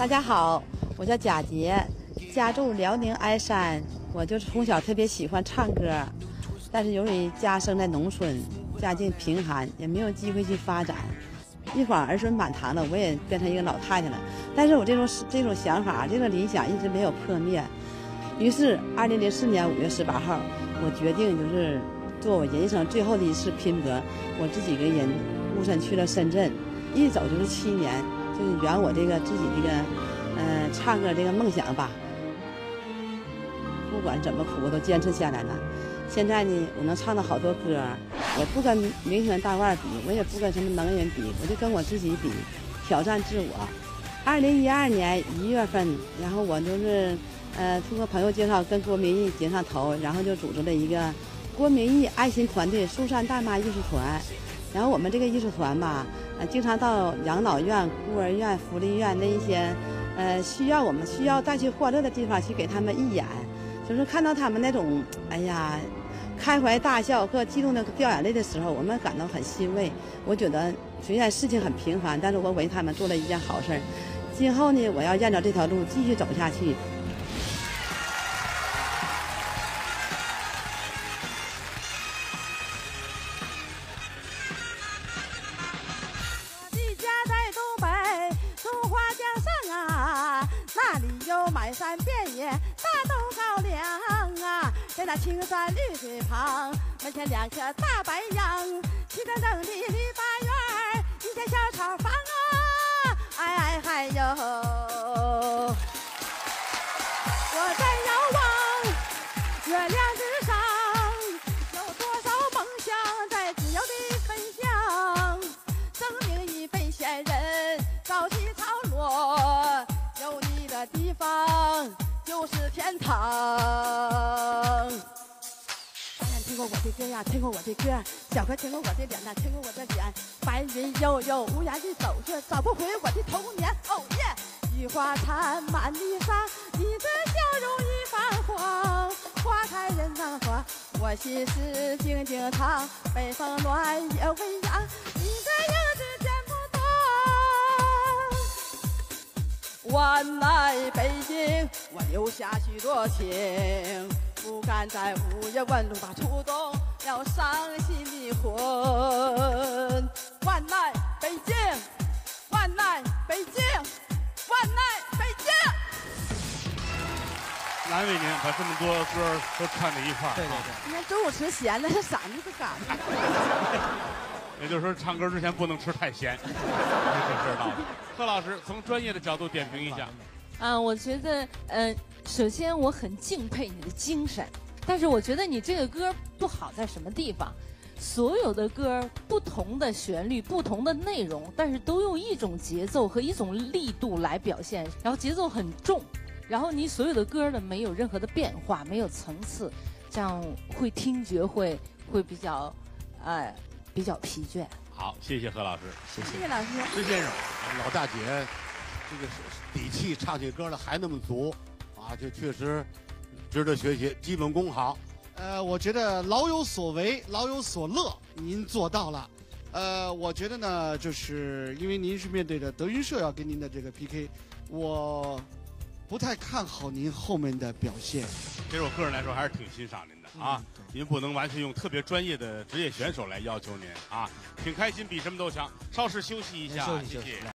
大家好，我叫贾杰，家住辽宁鞍山。我就是从小特别喜欢唱歌，但是由于家生在农村，家境贫寒，也没有机会去发展。一晃儿孙满堂了，我也变成一个老太太了。但是我这种想法，这个理想一直没有破灭。于是，2004年5月18号，我决定就是做我人生最后的一次拼搏。我自己一个人孤身去了深圳，一走就是7年，就是圆我这个自己这个唱歌这个梦想吧。不管怎么苦，我都坚持下来了。现在呢，我能唱到好多歌，我不跟明星大腕比，我也不跟什么能人比，我就跟我自己比，挑战自我。2012年1月份，然后我就是通过朋友介绍跟郭明义结上头，然后就组织了一个郭明义爱心团队苏珊大妈艺术团。然后我们这个艺术团吧，经常到养老院、孤儿院、福利院那一些需要带去欢乐的地方去给他们义演，就是看到他们那种哎呀开怀大笑和激动的掉眼泪的时候，我们感到很欣慰。我觉得虽然事情很平凡，但是我为他们做了一件好事。今后呢，我要沿着这条路继续走下去。 满山遍野大豆高粱啊，在那青山绿水旁，门前2棵大白杨，齐整整的绿大院，一间小草房啊，哎嗨哟！我在遥望月亮之上，有多少梦想在自由地飞翔？生命已被仙人潮起潮落。有你的地方就是天堂。大人听过我的歌呀，听过我的歌；小孩听过我的脸呐，听过我的脸。白云悠悠，无言地走着，找不回我的童年。哦耶！菊花残，满地伤，你的笑容已泛黄。花开人难花，我心事静静藏。北风暖也微扬，你的影子见不到。万籁北京，我留下许多情，不敢在午夜问路吧触动了伤心的魂。万籁北京，万籁北京，万籁北京。 难为您把这么多歌都串在一块儿。 对对对，你看周武驰闲的，这嗓子都干了。 也就是说，唱歌之前不能吃太咸，这知道了。贺老师从专业的角度点评一下。 我觉得，首先我很敬佩你的精神，但是我觉得你这个歌不好在什么地方？所有的歌不同的旋律、不同的内容，但是都用一种节奏和一种力度来表现，然后节奏很重，然后你所有的歌呢没有任何的变化，没有层次，这样会听觉会比较疲倦。 好，谢谢何老师， 谢谢老师。 施先生，老大姐，这个底气，唱起歌来还那么足，啊，这确实值得学习，基本功好。 我觉得老有所为，老有所乐，您做到了。我觉得呢，就是因为您是面对着德云社要跟您的这个 PK， 我不太看好您后面的表现。 其实我个人来说还是挺欣赏您的啊，您不能完全用特别专业的职业选手来要求您啊，挺开心，比什么都强。稍事休息一下，谢谢。